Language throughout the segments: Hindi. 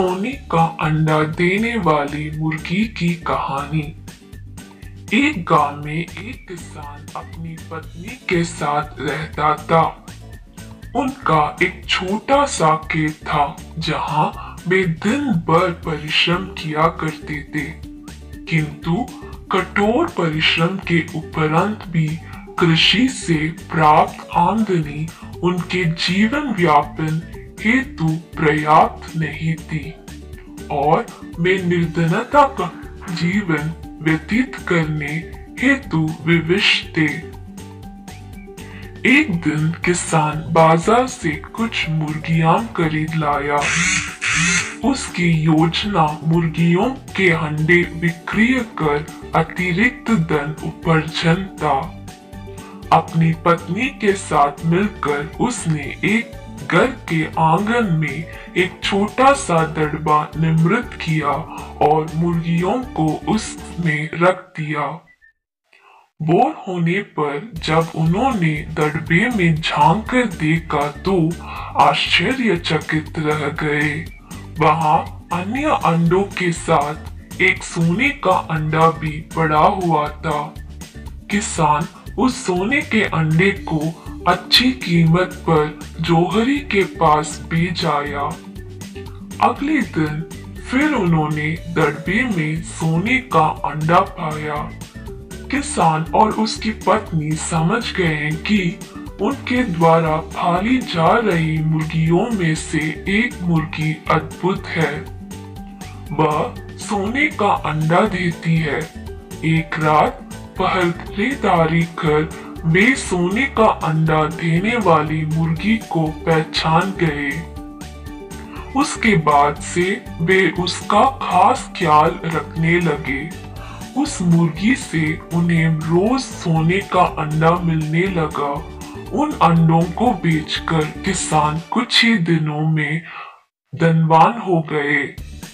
सोने का अंडा देने वाली मुर्गी की कहानी। एक गांव में एक किसान अपनी पत्नी के साथ रहता था। उनका एक छोटा सा खेत था जहां वे दिन भर परिश्रम किया करते थे, किंतु कठोर परिश्रम के उपरांत भी कृषि से प्राप्त आमदनी उनके जीवन यापन हेतु पर्याप्त नहीं थी और वे निर्धनता का जीवन व्यतीत करने हेतु विवश थे। एक दिन किसान बाजार से कुछ मुर्गियां खरीद लाया। उसकी योजना मुर्गियों के अंडे बिक्री कर अतिरिक्त धन उपार्जन था। अपनी पत्नी के साथ मिलकर उसने एक घर के आंगन में एक छोटा सा दड़बा निर्मित किया और मुर्गियों को उसमें रख दिया। बोर होने पर जब उन्होंने दड़बे में झांक कर देखा तो आश्चर्यचकित रह गए। वहां अन्य अंडों के साथ एक सोने का अंडा भी पड़ा हुआ था। किसान उस सोने के अंडे को अच्छी कीमत पर जौहरी के पास बेच आया। अगले दिन फिर उन्होंने दड़बे में सोने का अंडा पाया। किसान और उसकी पत्नी समझ गए कि उनके द्वारा पाली जा रही मुर्गियों में से एक मुर्गी अद्भुत है। वह सोने का अंडा देती है। एक रात पहरेदारी कर वे सोने का अंडा देने वाली मुर्गी को पहचान गए। उसके बाद से वे उसका खास ख्याल रखने लगे। उस मुर्गी से उन्हें रोज सोने का अंडा मिलने लगा। उन अंडों को बेचकर किसान कुछ ही दिनों में धनवान हो गए।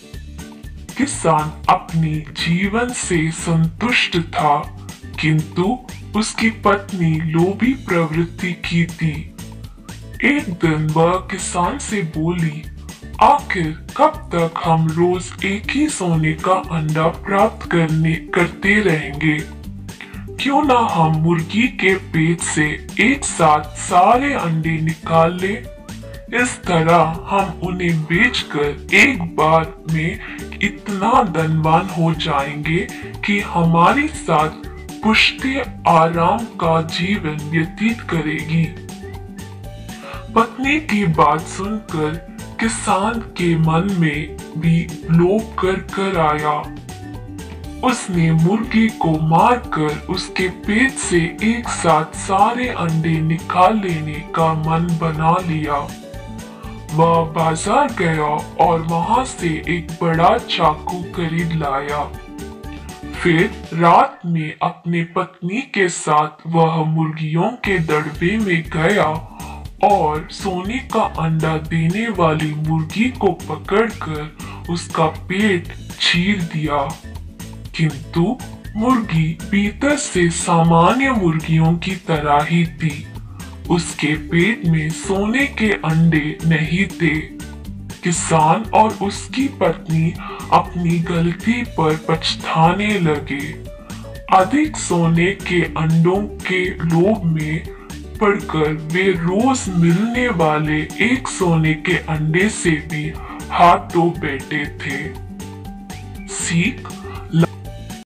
किसान अपनी जीवन से संतुष्ट था, किंतु उसकी पत्नी लोभी प्रवृत्ति की थी। एक दिन वह किसान से बोली, आखिर कब तक हम रोज एक ही सोने का अंडा प्राप्त करते रहेंगे? क्यों ना हम मुर्गी के पेट से एक साथ सारे अंडे निकाल ले? इस तरह हम उन्हें बेचकर एक बार में इतना धनवान हो जाएंगे कि हमारे साथ पुष्टि आराम का जीवन व्यतीत करेगी। पत्नी की बात सुनकर किसान के मन में भी लोभ कर आया। उसने मुर्गी को मारकर उसके पेट से एक साथ सारे अंडे निकाल लेने का मन बना लिया। वह बाजार गया और वहां से एक बड़ा चाकू खरीद लाया। फिर रात में अपने पत्नी के साथ वह मुर्गियों के दड़बे में गया और सोने का अंडा देने वाली मुर्गी को पकड़कर उसका पेट चीर दिया, किंतु मुर्गी भीतर से सामान्य मुर्गियों की तरह ही थी। उसके पेट में सोने के अंडे नहीं थे। किसान और उसकी पत्नी अपनी गलती पर पछताने लगे। अधिक सोने के अंडों के लोभ में पड़कर वे रोज मिलने वाले एक सोने के अंडे से भी हाथ धो बैठे थे। सीख,